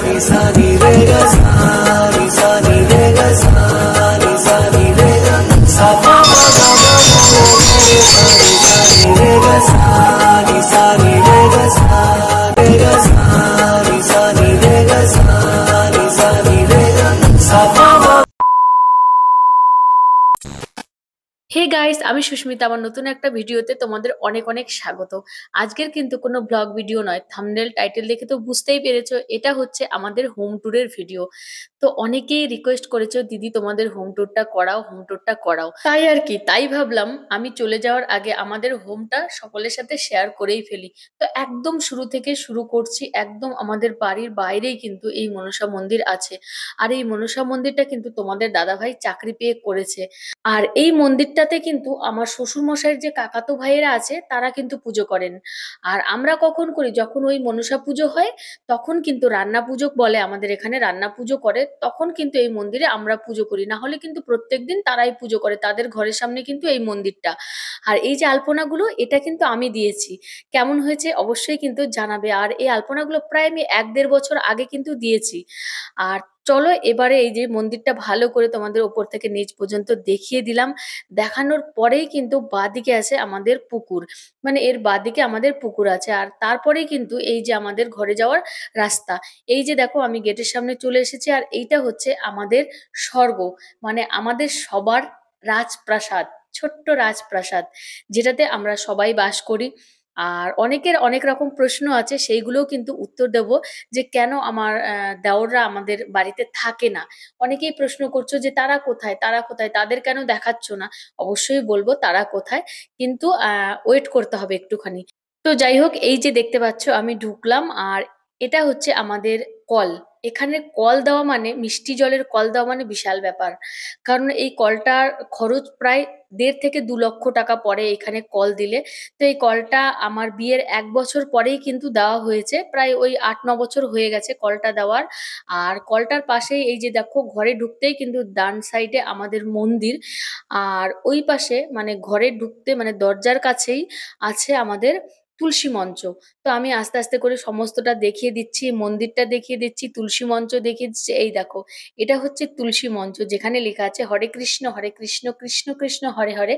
Hey guys, আমি সুস্মিতা। আমার নতুন একটা ভিডিওতে তোমাদের অনেক অনেক স্বাগত। আজকের কিন্তু কোনো ব্লগ ভিডিও নয়, থাম্বনেল টাইটেল দেখে তো বুঝতেই পেরেছো এটা হচ্ছে আমাদের হোম ট্যুরের ভিডিও। তো অনেকেই রিকোয়েস্ট করেছো, দিদি তোমাদের হোম ট্যুরটা করাও, হোম ট্যুরটা করাও। তাই আর কি, তাই ভাবলাম আমি চলে যাওয়ার আগে আমাদের হোমটা সকলের সাথে শেয়ার করেই ফেলি। তো একদম শুরু থেকে শুরু করছি। একদম আমাদের বাড়ির বাইরেই কিন্তু এই মনসা মন্দির আছে। আর এই মনসা মন্দিরটা কিন্তু তোমাদের দাদাভাই চাকরি পেয়ে করেছে। আর এই মন্দিরটাতে কিন্তু আমার শ্বশুর মশাইয়ের যে কাকাতো ভাইয়েরা আছে তারা কিন্তু পুজো করেন। আর আমরা কখন করি, যখন ওই মনসা পুজো হয় তখন কিন্তু রান্না পুজো বলে, আমাদের এখানে রান্না পুজো করে, তখন কিন্তু এই মন্দিরে আমরা পুজো করি। না হলে কিন্তু প্রত্যেকদিন তারাই পুজো করে, তাদের ঘরের সামনে কিন্তু এই মন্দিরটা। আর এই যে আলপনাগুলো, এটা কিন্তু আমি দিয়েছি। কেমন হয়েছে অবশ্যই কিন্তু জানাবে। আর এই আলপনাগুলো প্রায় আমি 1-1.5 বছর আগে কিন্তু দিয়েছি। আর চলো এবারে এই যে মন্দিরটা ভালো করে তোমাদের ওপর থেকে নিচ পর্যন্ত দেখিয়ে দিলাম। দেখানোর পরেই কিন্তু বাঁদিকে আছে আমাদের পুকুর, মানে এর বাঁদিকে আমাদের পুকুর আছে। আর তারপরেই কিন্তু এই যে আমাদের ঘরে যাওয়ার রাস্তা। এই যে দেখো, আমি গেটের সামনে চলে এসেছি। আর এইটা হচ্ছে আমাদের স্বর্গ, মানে আমাদের সবার রাজপ্রাসাদ, ছোট্ট রাজপ্রাসাদ, যেটাতে আমরা সবাই বাস করি। আর অনেকের অনেক রকম প্রশ্ন আছে, সেইগুলোও কিন্তু উত্তর দেব, যে কেন আমার দেওররা আমাদের বাড়িতে থাকে না। অনেকেই প্রশ্ন করছো যে তারা কোথায়, তারা কোথায়, তাদের কেন দেখাচ্ছ না। অবশ্যই বলবো তারা কোথায়, কিন্তু ওয়েট করতে হবে একটুখানি। তো যাই হোক, এই যে দেখতে পাচ্ছ আমি ঢুকলাম। আর এটা হচ্ছে আমাদের কল। এখানে কল দেওয়া মানে, মিষ্টি জলের কল দেওয়া মানে বিশাল ব্যাপার। কারণ এই কলটার খরচ প্রায় 1.5 থেকে 2 লক্ষ টাকা পড়ে এখানে কল দিলে। তো এই কলটা আমার বিয়ের 1 বছর পরেই কিন্তু দেওয়া হয়েছে, প্রায় ওই 8-9 বছর হয়ে গেছে কলটা দেওয়ার। আর কলটার পাশেই এই যে দেখো, ঘরে ঢুকতেই কিন্তু ডান সাইডে আমাদের মন্দির। আর ওই পাশে মানে ঘরে ঢুকতে মানে দরজার কাছেই আছে আমাদের তুলসী মঞ্চ। তো আমি আস্তে আস্তে করে সমস্তটা দেখিয়ে দিচ্ছি, মন্দিরটা দেখিয়ে দিচ্ছি, তুলসী মঞ্চ দেখিয়ে দিচ্ছি। এই দেখো, এটা হচ্ছে তুলসী মঞ্চ, যেখানে লেখা আছে হরে কৃষ্ণ কৃষ্ণ কৃষ্ণ হরে হরে,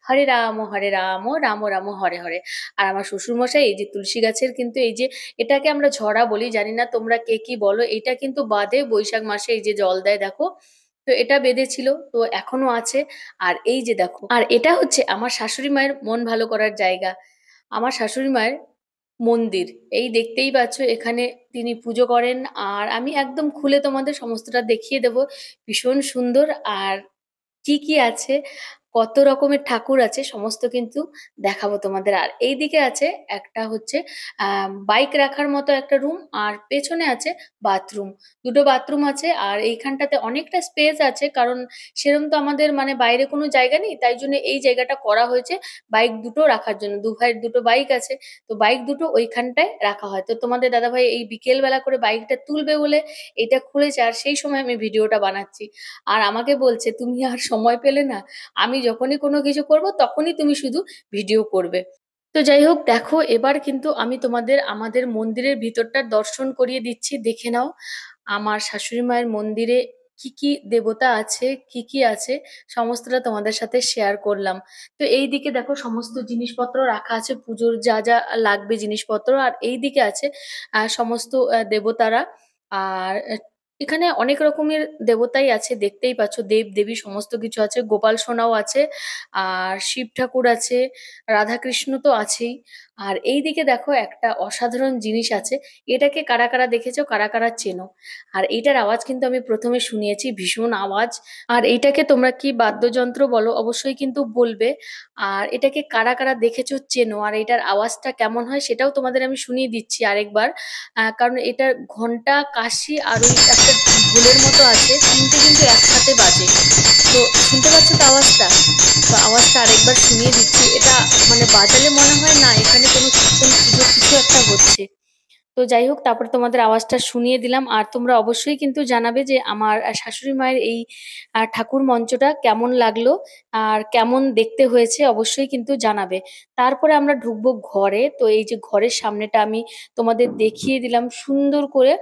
হরে রাম রাম রাম হরে হরে। আর আমার শ্বশুরমশাই এই যে তুলসী গাছের কিন্তু এই যে, এটাকে আমরা ঝরা বলি, জানি না তোমরা কে কি বলো, এটা কিন্তু বাদে বৈশাখ মাসে এই যে জল দেয় দেখো। তো এটা বেঁধেছিল, তো এখনো আছে। আর এই যে দেখো, আর এটা হচ্ছে আমার শাশুড়ি মায়ের মন ভালো করার জায়গা, আমার শাশুড়ি মায়ের মন্দির। এই দেখতেই পাচ্ছ, এখানে তিনি পুজো করেন। আর আমি একদম খুলে তোমাদের সমস্তটা দেখিয়ে দেব, ভীষণ সুন্দর। আর কি কি আছে, কত রকমের ঠাকুর আছে, সমস্ত কিন্তু দেখাবো তোমাদের। আর এইদিকে আছে একটা হচ্ছে বাইক রাখার মতো একটা রুম, আর পেছনে আছে বাথরুম। দুটো বাথরুম আছে। আর এইখানটাতে অনেকটা স্পেস আছে, কারণ সেরকম তো আমাদের মানে বাইরে কোনো জায়গা নেই, তাই জন্য এই জায়গাটা করা হয়েছে বাইক দুটো রাখার জন্য। দু ভাইয়ের দুটো বাইক আছে, তো বাইক দুটো ওইখানটায় রাখা হয়। তো তোমাদের দাদাভাই এই বিকেল বেলা করে বাইকটা তুলবে বলে এটা খুলেছে, আর সেই সময় আমি ভিডিওটা বানাচ্ছি। আর আমাকে বলছে, তুমি আর সময় পেলে না, আমি যখনই কোনো কিছু করব তখনই তুমি শুধু ভিডিও করবে। তো যাই হোক, দেখো এবার কিন্তু আমি তোমাদের আমাদের মন্দিরের ভিতরটা দর্শন করিয়ে দিচ্ছি, দেখে নাও আমার শাশুড়ি মায়ের মন্দিরে কি কি দেবতা আছে, কি কি আছে, সমস্তটা তোমাদের সাথে শেয়ার করলাম। তো এই দিকে দেখো সমস্ত জিনিসপত্র রাখা আছে, পুজোর যা যা লাগবে জিনিসপত্র। আর এই দিকে আছে সমস্ত দেবতারা। আর এখানে অনেক রকমের দেবতাই আছে, দেখতেই পাচ্ছ, দেব দেবী সমস্ত কিছু আছে, গোপাল সোনাও আছে, আর শিব ঠাকুর আছে, রাধাকৃষ্ণ তো আছেই। আর এই দিকে দেখো একটা অসাধারণ জিনিস আছে, এটাকে কারা কারা দেখেছো, কারা কারা চেনো। আর এইটার আওয়াজ কিন্তু আমি প্রথমে শুনিয়েছি, ভীষণ আওয়াজ। আর এইটাকে তোমরা কি বাদ্যযন্ত্র বলো অবশ্যই কিন্তু বলবে। আর এটাকে কারা কারা দেখেছো চেনো, আর এটার আওয়াজটা কেমন হয় সেটাও তোমাদের আমি শুনিয়ে দিচ্ছি আরেকবার। কারণ এটার ঘন্টা, কাশি আর ওই একটা ঢোলের মতো আছে, তিনটে কিন্তু একসাথে বাজে। তো শুনতে পাচ্ছ তো আওয়াজটা? তো আওয়াজটা আরেকবার শুনিয়ে দিচ্ছি। এটা মানে বাজালে মনে হয় না এখানে কোনো কীর্তন পুজো কিছু একটা হচ্ছে। তো যাই হোক, তারপরে তোমাদের আওয়াজটা শুনিয়ে দিলাম। আর তোমরা অবশ্যই কিন্তু জানাবে যে আমার শাশুড়ি মায়ের এই ঠাকুর মঞ্চটা কেমন লাগলো, আর কেমন দেখতে হয়েছে, অবশ্যই কিন্তু জানাবে। তারপরে আমরা ঢুকবো ঘরে। তো এই যে ঘরের সামনেটা আমি তোমাদের দেখিয়ে দিলাম সুন্দর করে।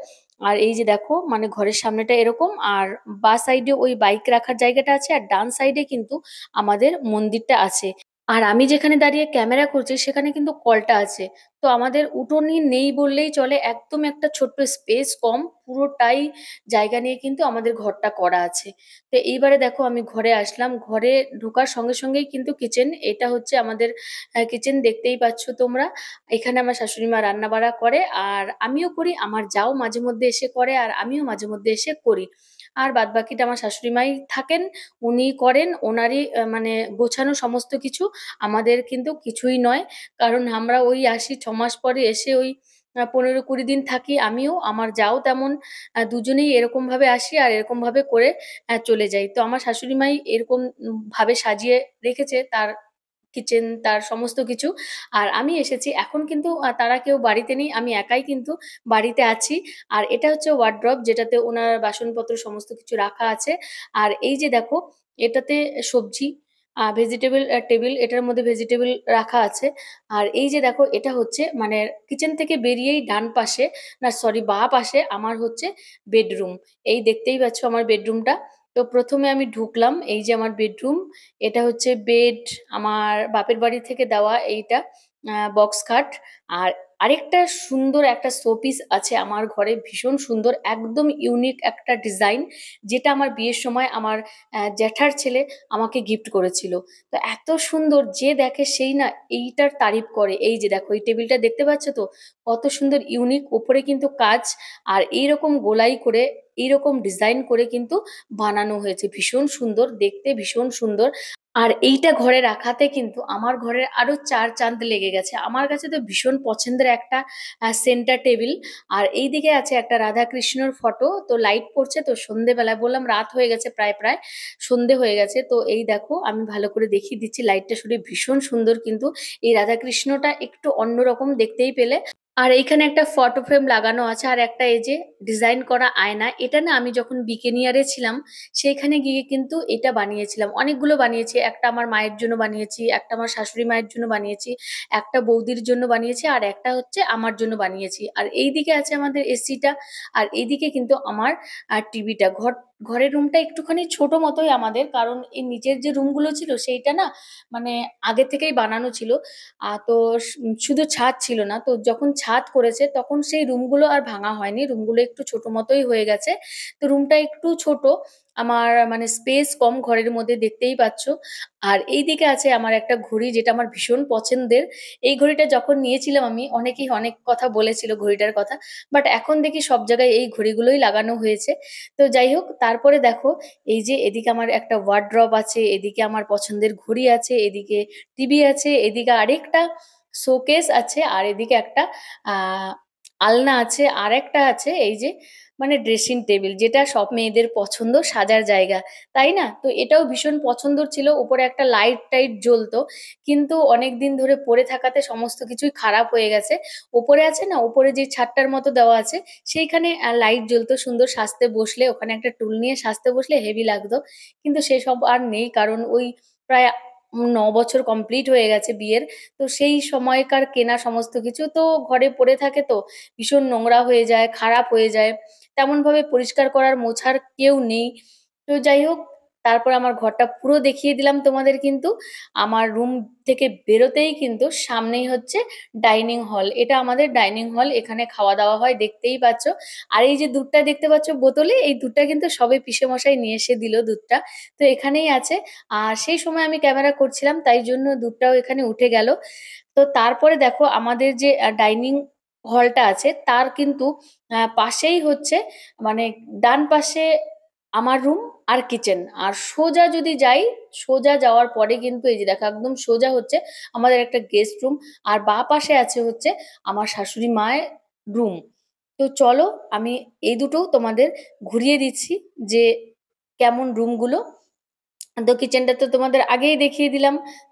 আর এই যে দেখো মানে ঘরের সামনেটা এরকম, আর বা সাইডে ওই বাইক রাখার জায়গাটা আছে, আর ডান সাইডে কিন্তু আমাদের মন্দিরটা আছে। আর আমি যেখানে দাঁড়িয়ে ক্যামেরা করছি সেখানে কিন্তু কলটা আছে। তো আমাদের উঠোনই নেই বললেই চলে, একদম একটা ছোট্ট স্পেস কম, পুরোটাই জায়গা নিয়ে কিন্তু আমাদের ঘরটা করা আছে। তো এইবারে দেখো আমি ঘরে আসলাম, ঘরে ঢোকার সঙ্গে সঙ্গেই কিন্তু কিচেন, এটা হচ্ছে আমাদের কিচেন, দেখতেই পাচ্ছ তোমরা। এখানে আমার শাশুড়ি মা রান্না বাড়া করে, আর আমিও করি, আমার যাও মাঝে মধ্যে এসে করে, আর আমিও মাঝে মধ্যে এসে করি। আর বাদ বাকিটা আমার শাশুড়ি মাই থাকেন, উনি করেন, ওনারই মানে গোছানো সমস্ত কিছু। আমাদের কিন্তু কিছুই নয়, কারণ আমরা ওই আসি 6 মাস পরে এসে ওই 15-20 দিন থাকি, আমিও আমার যাও তেমন, দুজনেই এরকম ভাবে আসি আর এরকম ভাবে করে চলে যাই। তো আমার শাশুড়ি মাই এরকম ভাবে সাজিয়ে রেখেছে তার কিচেন, তার সমস্ত কিছু। আর আমি এসেছি এখন কিন্তু তারা কেউ বাড়িতে নেই, আমি একাই কিন্তু বাড়িতে আছি। আর এটা হচ্ছে ওয়ার্ড্রপ, যেটাতে ওনার বাসনপত্র সমস্ত কিছু রাখা আছে। আর এই যে দেখো, এটাতে সবজি, ভেজিটেবল টেবিল, এটার মধ্যে ভেজিটেবল রাখা আছে। আর এই যে দেখো, এটা হচ্ছে মানে কিচেন থেকে বেরিয়েই ডান পাশে, না সরি বা পাশে আমার হচ্ছে বেডরুম। এই দেখতেই পাচ্ছ আমার বেডরুমটা। তো প্রথমে আমি ঢুকলাম, এই যে আমার বেডরুম, এটা হচ্ছে বেড, আমার বাপের বাড়ি থেকে দেওয়া এইটা বক্স খাট। আর আরেকটা সুন্দর একটা শোপিস আছে আমার ঘরে, ভীষণ সুন্দর, একদম ইউনিক একটা ডিজাইন, যেটা আমার বিয়ের সময় আমার জ্যাঠার ছেলে আমাকে গিফট করেছিল। তো এত সুন্দর, যে দেখে সেই না এইটার তারিফ করে। এই যে দেখো, এই টেবিলটা দেখতে পাচ্ছ তো, কত সুন্দর ইউনিক, ওপরে কিন্তু কাজ, আর এইরকম গোলাই করে, এইরকম ডিজাইন করে কিন্তু বানানো হয়েছে, ভীষণ সুন্দর দেখতে, ভীষণ সুন্দর। আর এইটা ঘরে রাখাতে কিন্তু আমার ঘরের আরো চার চাঁদ লেগে গেছে। আমার কাছে তো ভীষণ পছন্দের একটা সেন্টার টেবিল। আর এই দিকে আছে একটা রাধা কৃষ্ণর ফটো, তো লাইট পড়ছে তো সন্ধেবেলায়, বললাম রাত হয়ে গেছে, প্রায় প্রায় সন্ধে হয়ে গেছে। তো এই দেখো আমি ভালো করে দেখিয়ে দিচ্ছি, লাইটটা শুধু ভীষণ সুন্দর কিন্তু, এই রাধা কৃষ্ণটা একটু অন্যরকম দেখতেই পেলে। আর এইখানে একটা ফটো ফ্রেম লাগানো আছে, আর একটা এই যে ডিজাইন করা আয়না, এটা না আমি যখন বিকেনিয়ারে ছিলাম সেইখানে গিয়ে কিন্তু এটা বানিয়েছিলাম, অনেকগুলো বানিয়েছি, একটা আমার মায়ের জন্য বানিয়েছি, একটা আমার শাশুড়ি মায়ের জন্য বানিয়েছি, একটা বৌদির জন্য বানিয়েছি, আর একটা হচ্ছে আমার জন্য বানিয়েছি। আর এইদিকে আছে আমাদের এসিটা, আর এইদিকে কিন্তু আমার টিভিটা। ঘরের রুমটা একটুখানি ছোট মতোই আমাদের, কারণ এই নিচের যে রুমগুলো ছিল সেইটা না মানে আগে থেকেই বানানো ছিল। তো শুধু ছাদ ছিল না, তো যখন ছাদ করেছে তখন সেই রুমগুলো আর ভাঙা হয়নি, রুমগুলো একটু ছোট মতোই হয়ে গেছে। তো রুমটা একটু ছোট, আমার মানে স্পেস কম ঘরের মধ্যে, দেখতেই পাচ্ছ। আর এইদিকে আছে আমার একটা ঘড়ি, যেটা আমার ভীষণ পছন্দের। এই ঘড়িটা যখন নিয়েছিলাম আমি, অনেকেই অনেক কথা বলেছিল ঘড়িটার কথা, বাট এখন দেখি সব জায়গায় এই ঘড়িগুলোই লাগানো হয়েছে। তো যাই হোক, তারপরে দেখো, এই যে এদিকে আমার একটা ওয়ার্ড্রপ আছে, এদিকে আমার পছন্দের ঘড়ি আছে, এদিকে টিভি আছে, এদিকে আরেকটা শোকেস আছে, আর এদিকে একটা আহ আলনা আছে, আর একটা আছে এই যে মানে ড্রেসিং টেবিল, যেটা সব মেয়েদের পছন্দ, সাজার জায়গা, তাই না? তো এটাও ভীষণ পছন্দের ছিল, উপরে একটা লাইট টাইট জ্বলতো, কিন্তু অনেক দিন ধরে পড়ে থাকাতে সমস্ত কিছুই খারাপ হয়ে গেছে। উপরে আছে না, উপরে যে ছাদটার মতো দেওয়া আছে, সেইখানে লাইট জ্বলতো সুন্দর, সাজতে বসলে ওখানে একটা টুল নিয়ে সাজতে বসলে হেভি লাগতো, কিন্তু সেসব আর নেই, কারণ ওই প্রায় 9 বছর কমপ্লিট হয়ে গেছে বিয়ের। তো সেই সময়কার কেনা সমস্ত কিছু তো ঘরে পড়ে থাকে, তো ভীষণ নোংরা হয়ে যায়, খারাপ হয়ে যায়, তেমন ভাবে পরিষ্কার করার মোছার কেউ নেই। তো যাই হোক, তারপর আমার ঘরটা পুরো দেখিয়ে দিলাম তোমাদের কিন্তু। আমার রুম থেকে বেরোতেই কিন্তু সামনেই হচ্ছে ডাইনিং হল, এটা আমাদের ডাইনিং হল, এখানে খাওয়া দাওয়া হয়, দেখতেই পাচ্ছ। আর এই যে দুধটা দেখতে পাচ্ছ বোতলে, এই দুধটা কিন্তু সবে পিসে মশাই নিয়ে এসে দিল দুধটা, তো এখানেই আছে। আর সেই সময় আমি ক্যামেরা করছিলাম, তাই জন্য দুধটাও এখানে উঠে গেল। তো তারপরে দেখো, আমাদের যে ডাইনিং হলটা আছে তার কিন্তু পাশেই হচ্ছে মানে ডান পাশে আমার রুম আর কিচেন, আর সোজা যদি যাই, সোজা যাওয়ার পরে কিন্তু এই যে দেখো একদম সোজা হচ্ছে আমাদের একটা গেস্ট রুম, আর বাঁ পাশে আছে হচ্ছে আমার শাশুড়ি মায়ের রুম। তো চলো, আমি এই দুটো তোমাদের ঘুরিয়ে দিচ্ছি যে কেমন রুমগুলো। তো কিচেনটা তো তোমাদের আগেই দেখিয়ে দিলাম।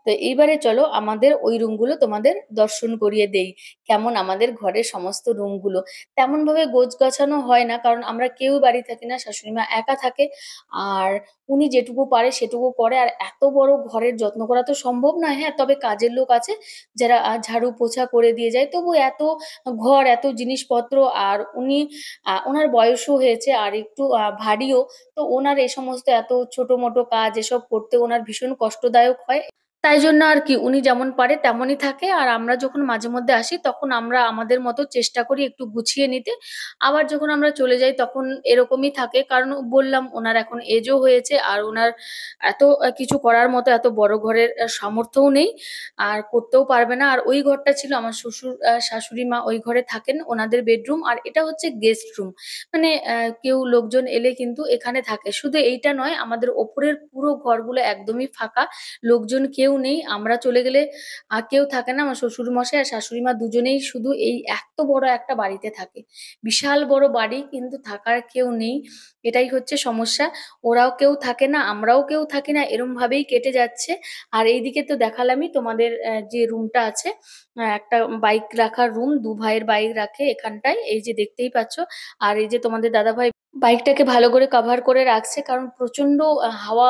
তো এইবারে চলো আমাদের ওই রুমগুলো তোমাদের দর্শন করিয়ে দেই, কেমন আমাদের ঘরের সমস্ত রুমগুলো। তেমন ভাবে গোছ গাছানো হয় না, কারণ আমরা কেউ বাড়ি থাকি না, শাশুড়ি মা একা থাকে। আর উনি যেটুকু পারে সেটুকু করে, আর এত বড় ঘরের যত্ন করা তো সম্ভব নয়। হ্যাঁ, তবে কাজের লোক আছে যারা ঝাড়ু পোছা করে দিয়ে যায়, তবু এত ঘর এত জিনিসপত্র, আর উনি ওনার বয়সও হয়েছে আর একটু ভারীও। তো ওনার এই সমস্ত এত ছোট মোটো কাজ এসব করতে ওনার ভীষণ কষ্টদায়ক হয়। তাই জন্য আর কি উনি যেমন পারে তেমনই থাকে, আর আমরা যখন মাঝে মধ্যে আসি তখন আমরা আমাদের মতো চেষ্টা করি একটু গুছিয়ে নিতে। আবার যখন আমরা চলে যাই তখন এরকমই থাকে, কারণ বললাম ওনার এখন এজও হয়েছে, আর ওনার এত কিছু করার মতো এত বড় ঘরের সামর্থ্যও নেই, আর করতেও পারবে না। আর ওই ঘরটা ছিল আমার শ্বশুর শাশুড়ি মা ওই ঘরে থাকেন, ওনাদের বেডরুম, আর এটা হচ্ছে গেস্ট রুম। মানে কেউ লোকজন এলে কিন্তু এখানে থাকে। শুধু এইটা নয়, আমাদের ওপরের পুরো ঘরগুলো একদমই ফাঁকা, লোকজন কেউ নেই। আমরা চলে গেলে কেউ থাকে না, আমার শ্বশুর মশাই আর শাশুড়ি মা দুজনেই শুধু এই এত বড় একটা বাড়িতে থাকে। বিশাল বড় বাড়ি, কিন্তু থাকার কেউ নেই, এটাই হচ্ছে সমস্যা। ওরাও কেউ থাকে না, আমরাও কেউ থাকি না, এরম ভাবেই কেটে যাচ্ছে। আর এইদিকে তো দেখালামই তোমাদের যে রুমটা আছে, একটা বাইক রাখার রুম, দু ভাইয়ের বাইক রাখে এখানটায়, এই যে দেখতেই পাচ্ছ। আর এই যে তোমাদের দাদা ভাই বাইকটাকে ভালো করে কভার করে রাখছে, কারণ প্রচন্ড হাওয়া,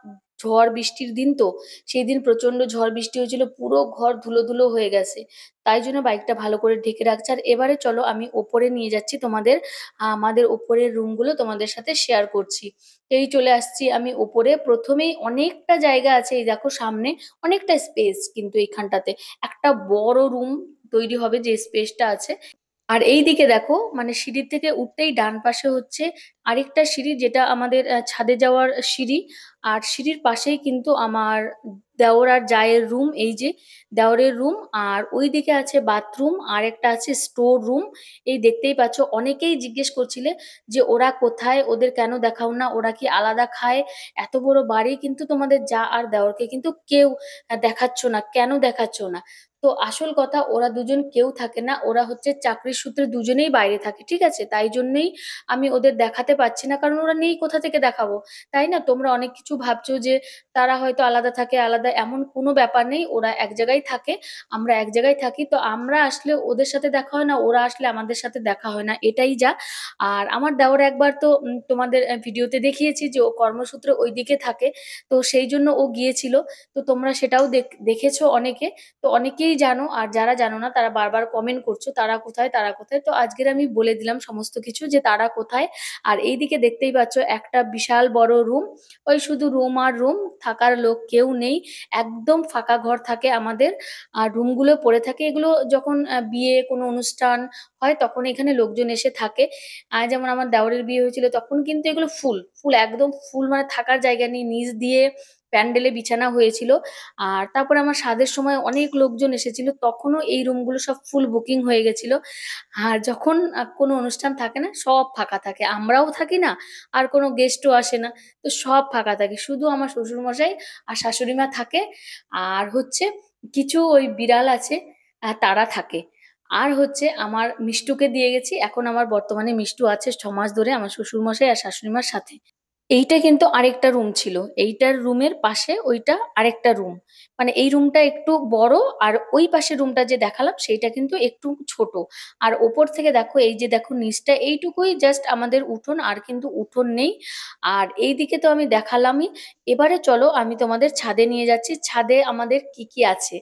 ঝড় বৃষ্টির দিন তো, সেই দিন প্রচন্ড ঝড় বৃষ্টি হয়েছিল, পুরো ঘর ধুলো ধুলো হয়ে গেছে। তাই জন্য বাইকটা ভালো করে ঢেকে রাখছে। আর এবারে চলো আমি ওপরে নিয়ে যাচ্ছি তোমাদের, আমাদের ওপরের রুমগুলো তোমাদের সাথে শেয়ার করছি। এই চলে আসছি আমি ওপরে। প্রথমেই অনেকটা জায়গা আছে, এই দেখো সামনে অনেকটা স্পেস, কিন্তু এইখানটাতে একটা বড় রুম তৈরি হবে, যে স্পেসটা আছে। আর এই দিকে দেখো, মানে সিঁড়ির থেকে উঠতেই ডান পাশে হচ্ছে আরেকটা সিঁড়ি, যেটা আমাদের ছাদে যাওয়ার সিঁড়ি। আর সিঁড়ির পাশেই কিন্তু আমার দেওর আর জায়ের রুম, এই যে দেওরের রুম। আর ওই দিকে আছে বাথরুম, আর একটা আছে স্টোর রুম। এই দেখতেই পাচ্ছ, অনেকেই জিজ্ঞেস করছিলে যে ওরা কোথায়, ওদের কেন দেখাও না, ওরা কি আলাদা খায়? এত বড় বাড়ি, কিন্তু তোমাদের যা আর দেওরকে কিন্তু কেউ দেখাচ্ছ না, কেন দেখাচ্ছ না? তো আসল কথা, ওরা দুজন কেউ থাকে না, ওরা হচ্ছে চাকরির সূত্রে দুজনেই বাইরে থাকে, ঠিক আছে? তাই জন্যই আমি ওদের দেখাতে পারছি না, কারণ ওরা নেই, কোথা থেকে দেখাবো? তাই না? তোমরা অনেক কিছু ভাবছো যে তারা হয়তো আলাদা থাকে, আলাদা, এমন কোনো ব্যাপার নেই, ওরা এক জায়গায় থাকে, আমরা এক জায়গায় থাকি। তো আমরা আসলে ওদের সাথে দেখা হয় না, ওরা আসলে আমাদের সাথে দেখা হয় না, এটাই যা। আর আমার দেওর একবার তো তোমাদের ভিডিওতে দেখিয়েছি যে ও কর্মসূত্রে ওইদিকে থাকে, তো সেই জন্য ও গিয়েছিল। তো তোমরা সেটাও দেখেছো অনেকে। তো অনেকেই জানো, আর যারা জানো না তারা বারবার কমেন্ট করছো তারা কোথায়, তারা কোথায়। তো আজকের আমি বলে দিলাম সমস্ত কিছু, যে তারা কোথায়। আর এইদিকে দেখতেই পাচ্ছ একটা বিশাল বড় রুম, ওই শুধু রুম আর রুম, থাকার লোক কেউ নেই, একদম ফাঁকা ঘর থাকে আমাদের। আর রুমগুলো পড়ে থাকে, এগুলো যখন বিয়ে কোনো অনুষ্ঠান হয় তখন এখানে লোকজন এসে থাকে। যেমন আমার দেওরের বিয়ে হয়েছিল তখন কিন্তু এগুলো ফুল ফুল, একদম ফুল, মানে থাকার জায়গা নেই, নিচ দিয়ে প্যান্ডেলে বিছানা হয়েছিল। আর তারপরে আমার স্বাদের সময় অনেক লোকজন এসেছিল, তখনও এই রুমগুলো সব ফুল বুকিং হয়ে গেছিল। আর যখন কোনো অনুষ্ঠান থাকে না, সব ফাঁকা থাকে, আমরাও থাকি না, আর কোনো গেস্টও আসে না, তো সব ফাঁকা থাকে, শুধু আমার শ্বশুর মশাই আর শাশুড়ি মা থাকে। আর হচ্ছে কিছু ওই বিড়াল আছে, তারা থাকে। আর হচ্ছে আমার মিষ্টুকে দিয়ে গেছি, এখন আমার বর্তমানে মিষ্টু আছে 6 মাস ধরে আমার শ্বশুর মশাই আর শাশুড়ি মার সাথে। এইটা কিন্তু আরেকটা রুম ছিল, এইটার রুমের পাশে ওইটা আরেকটা রুম। মানে এই রুমটা একটু বড়, আর ওই পাশে রুমটা যে দেখালাম সেইটা কিন্তু একটু ছোট। আর ওপর থেকে দেখো, এই যে দেখো নিচটা এইটুকুই জাস্ট আমাদের উঠোন, আর কিন্তু উঠোন নেই। আর এই দিকে তো আমি দেখালামই। এবারে চলো আমি তোমাদের ছাদে নিয়ে যাচ্ছি, ছাদে আমাদের কি কি আছে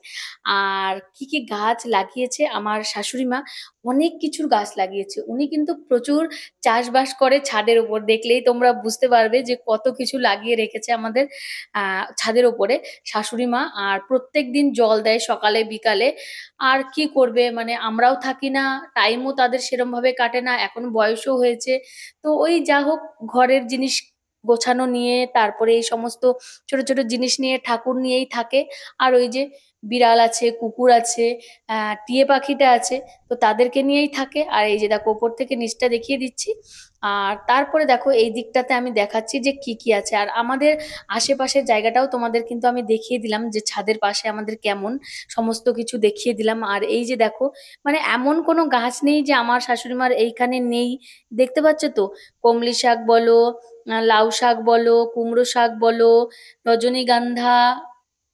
আর কি কি গাছ লাগিয়েছে আমার শাশুড়ি মা। অনেক কিছুর গাছ লাগিয়েছে উনি, কিন্তু প্রচুর চাষবাস করে ছাদের উপর, দেখলেই তোমরা বুঝতে পারবে যে কত কিছু লাগিয়ে রেখেছে আমাদের ছাদের উপরে শাশুড়ি মা। আর প্রত্যেক দিন জল দেয় সকালে বিকালে। আর কি করবে, মানে আমরাও থাকি না, টাইমও তাদের সেরম ভাবে কাটে না, এখন বয়সও হয়েছে। তো ওই যা হোক, ঘরের জিনিস গোছানো নিয়ে, তারপরে এই সমস্ত ছোট ছোট জিনিস নিয়ে, ঠাকুর নিয়েই থাকে। আর ওই যে বিড়াল আছে, কুকুর আছে, টিয়ে পাখিটা আছে, তো তাদেরকে নিয়েই থাকে। আর এই যে দেখো ওপর থেকে নিচটা দেখিয়ে দিচ্ছি। আর তারপরে দেখো এই দিকটাতে আমি দেখাচ্ছি যে কি কি আছে, আর আমাদের আশেপাশের জায়গাটাও তোমাদের কিন্তু আমি দেখিয়ে দিলাম, যে ছাদের পাশে আমাদের কেমন, সমস্ত কিছু দেখিয়ে দিলাম। আর এই যে দেখো, মানে এমন কোনো গাছ নেই যে আমার শাশুড়ি মার এইখানে নেই। দেখতে পাচ্ছ তো, কমলি শাক বলো, লাউ শাক বলো, কুমড়ো শাক বলো, রজনীগন্ধা,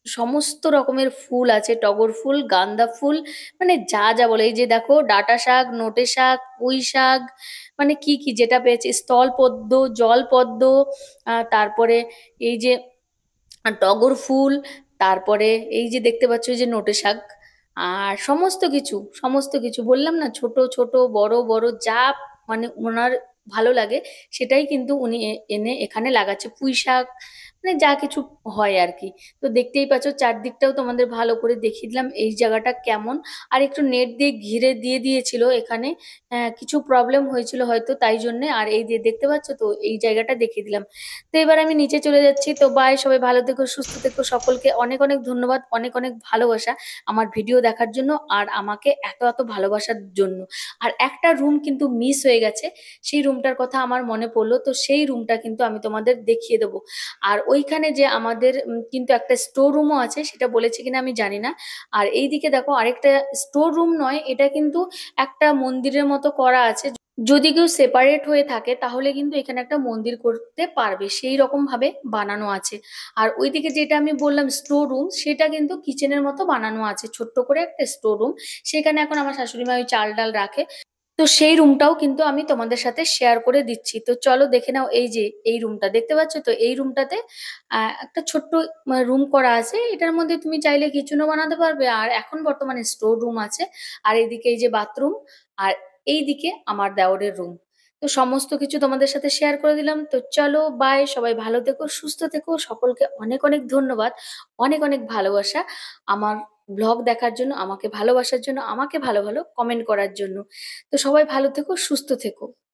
সমস্ত রকমের ফুল আছে, টগর ফুল, গাঁদা ফুল, মানে যা যা বলে, এই যে দেখো ডাঁটা শাক, নোটে শাক, পুঁই শাক, মানে কি কি যেটা পেয়েছে, স্থল পদ্ম, জল পদ্ম, তারপরে এই যে টগর ফুল, তারপরে এই যে দেখতে পাচ্ছ এই যে নোটে শাক, আর সমস্ত কিছু, সমস্ত কিছু বললাম না, ছোট ছোট বড় বড় যা মানে ওনার ভালো লাগে সেটাই কিন্তু উনি এনে এখানে লাগাচ্ছে, পুঁই শাক, মানে যা কিছু হয় আর কি। তো দেখতেই পাচ্ছ চারদিকটাও তোমাদের ভালো করে দেখিয়ে দিলাম এই জায়গাটা কেমন। আর একটু নেট দিয়ে ঘিরে দিয়ে দিয়েছিল এখানে, কিছু প্রবলেম হয়েছিল হয়তো তাই জন্য। আর এই যে দেখতে পাচ্ছ তো এই জায়গাটা দেখিয়ে দিলাম। তো এবার আমি নিচে চলে যাচ্ছি। তো বাই, সবাই ভালো থেকো, সুস্থ থেকো, সকলকে অনেক অনেক ধন্যবাদ, অনেক অনেক ভালোবাসা আমার ভিডিও দেখার জন্য আর আমাকে এত এত ভালোবাসার জন্য। আর একটা রুম কিন্তু মিস হয়ে গেছে, সেই রুমটার কথা আমার মনে পড়লো, তো সেই রুমটা কিন্তু আমি তোমাদের দেখিয়ে দেবো। আর ওইখানে যে আমাদের কিন্তু একটা স্টোর রুমও আছে, সেটা বলেছে কিনা আমি জানি না। আর এইদিকে দেখো আরেকটা স্টোর রুম নয়, এটা কিন্তু একটা মন্দিরের মতো করা আছে। যদি কেউ সেপারেট হয়ে থাকে তাহলে কিন্তু এখানে একটা মন্দির করতে পারবে, সেই রকম ভাবে বানানো আছে। আর ওইদিকে যেটা আমি বললাম স্টোর রুম, সেটা কিন্তু কিচেনের মতো বানানো আছে, ছোট্ট করে একটা স্টোর রুম। সেখানে এখন আমার শাশুড়ি মা ওই চাল ডাল রাখে। তো সেই রুমটাও কিন্তু আমি তোমাদের সাথে শেয়ার করে দিচ্ছি। তো চলো দেখে নাও, এই যে এই রুমটা দেখতে পাচ্ছ, তো এই রুমটাতে একটা ছোট্ট রুম করা আছে, এটার মধ্যে তুমি চাইলে কিচেনও বানাতে পারবে, আর এখন বর্তমানে স্টোর রুম আছে। আর এইদিকে এই যে বাথরুম, আর এইদিকে আমার দেওরের রুম। তো সমস্ত কিছু তোমাদের সাথে শেয়ার করে দিলাম। তো চলো বাই, সবাই ভালো থেকো, সুস্থ থেকো, সকলকে অনেক অনেক ধন্যবাদ, অনেক অনেক ভালোবাসা আমার ব্লগ দেখার জন্য, আমাকে ভালোবাসার জন্য, আমাকে ভালো ভালো কমেন্ট করার জন্য। তো সবাই ভালো থেকো, সুস্থ থেকো।